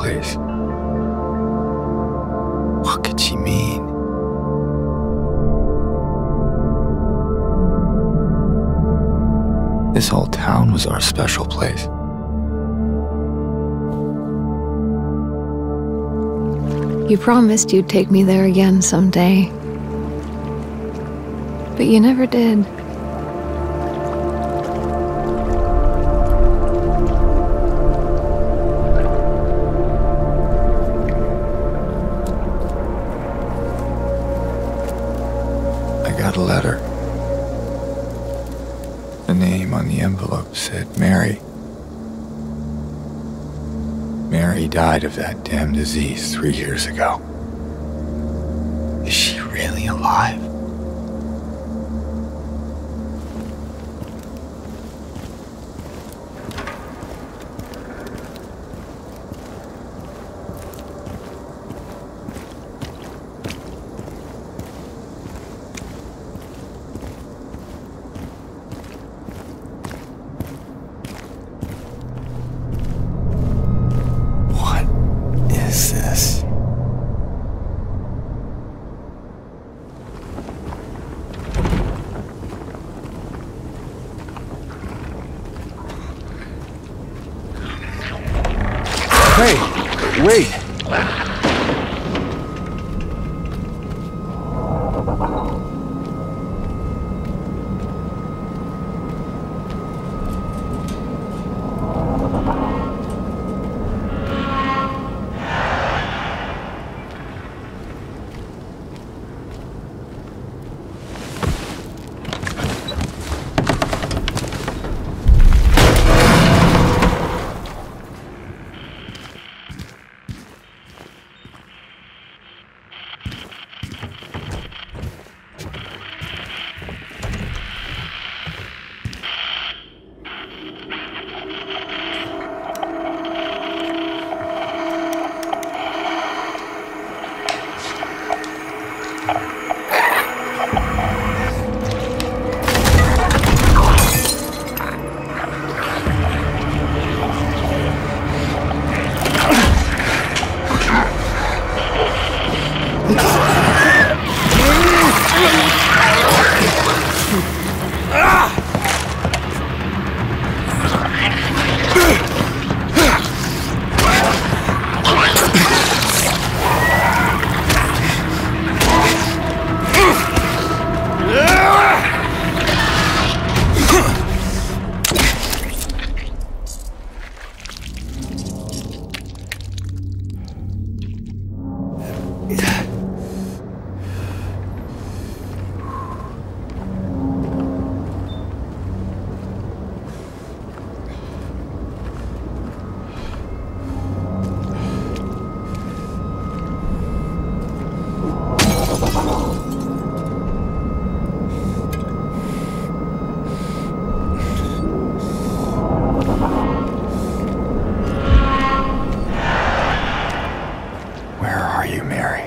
place. What could she mean? This whole town was our special place. You promised you'd take me there again someday. But you never did. I got a letter. The name on the envelope said Mary. Mary died of that damn disease 3 years ago. Is she really alive? Is this? Hey, wait! Where are you, Mary?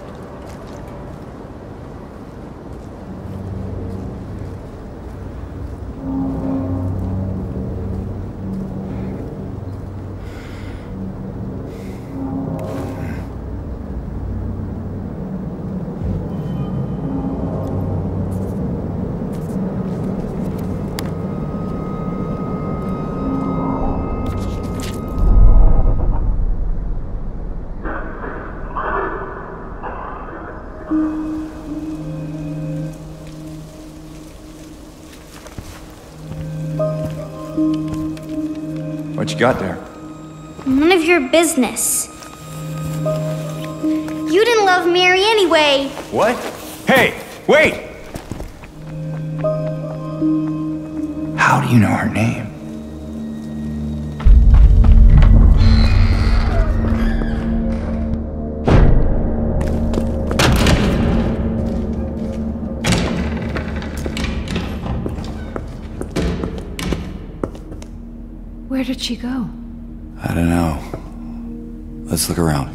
What you got there? None of your business. You didn't love Mary anyway. What? Hey, wait! How do you know her name? Where did she go? I don't know. Let's look around.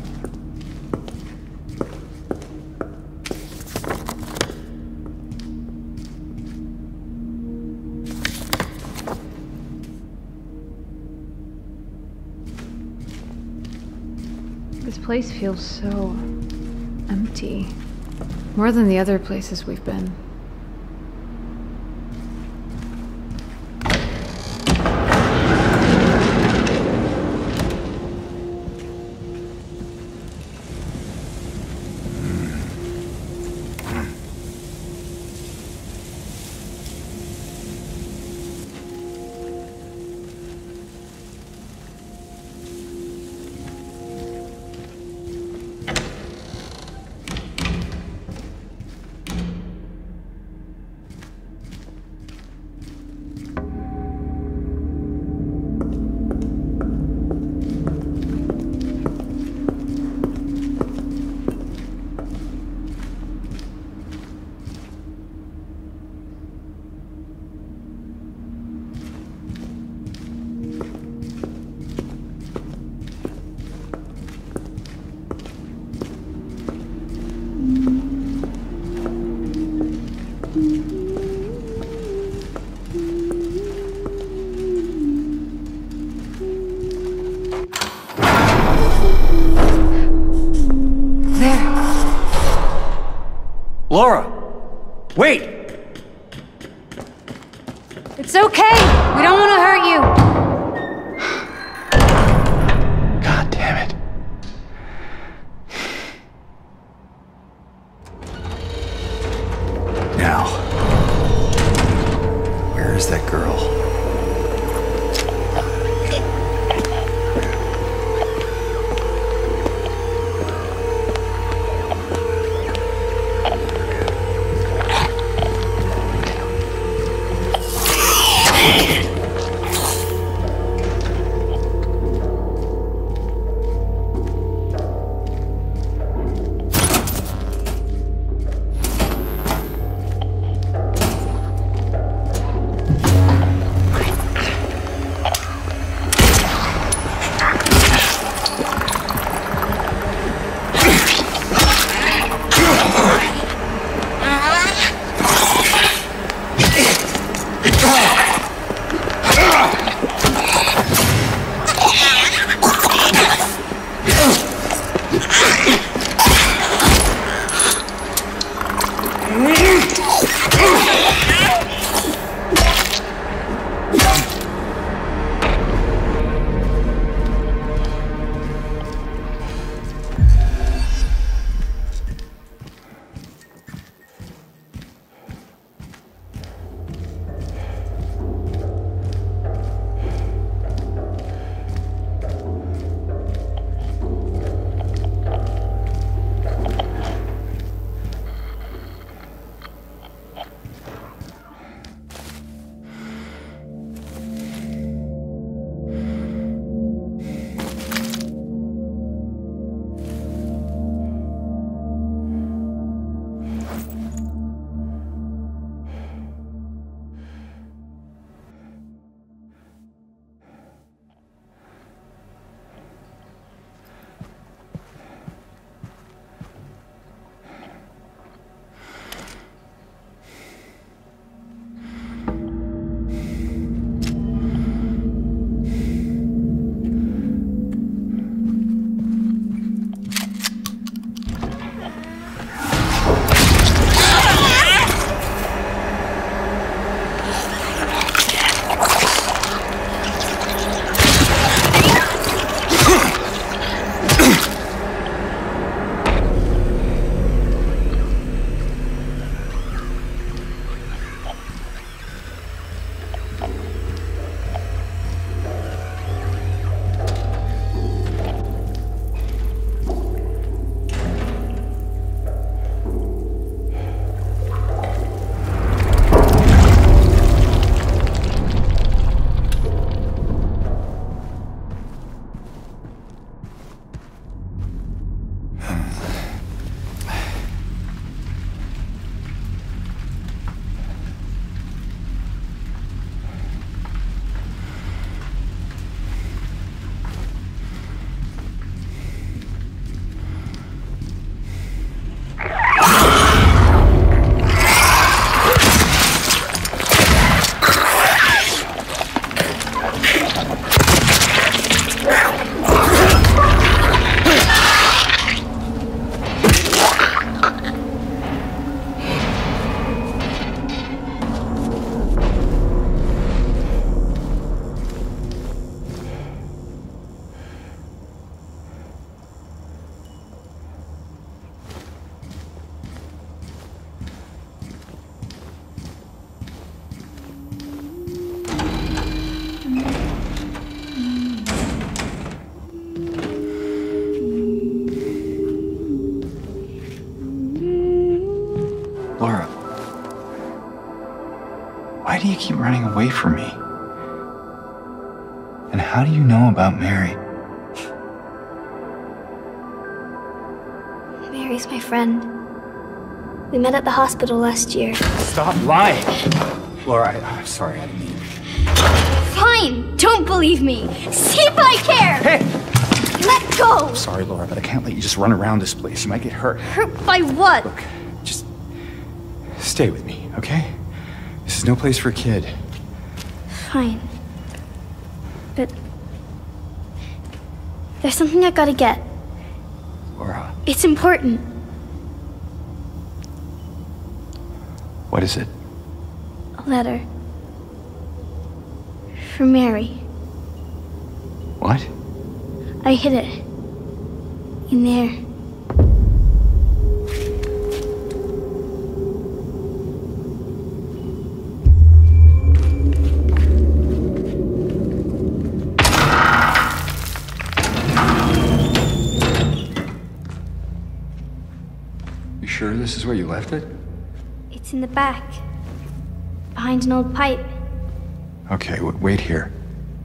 This place feels so empty. More than the other places we've been. Laura! Wait! It's okay! We don't want to hurt you! God damn it. Now, where is that girl? you keep running away from me? And how do you know about Mary? Mary's my friend. We met at the hospital last year. Stop lying! Laura, I'm sorry, I didn't mean. Fine! Don't believe me! See if I care! Hey! Let go! I'm sorry, Laura, but I can't let you just run around this place. You might get hurt. Hurt by what? Look, just stay with me, okay? This is no place for a kid. Fine. But there's something I gotta get. Laura, It's important. what is it? A letter. From Mary. What? I hid it. In there. You sure this is where you left it? It's in the back. Behind an old pipe. Okay, wait here.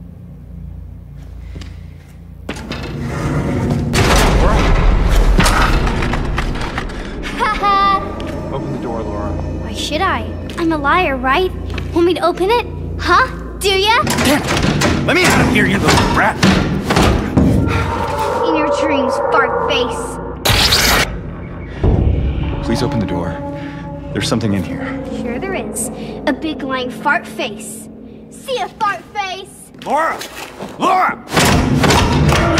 Haha! Open the door, Laura. Why should I? I'm a liar, right? Want me to open it? Huh? Do ya? Let me out of here, you little brat! In your dreams, fart face. Please open the door. There's something in here. Sure there is. A big lying fart face. See ya, fart face! Laura! Laura!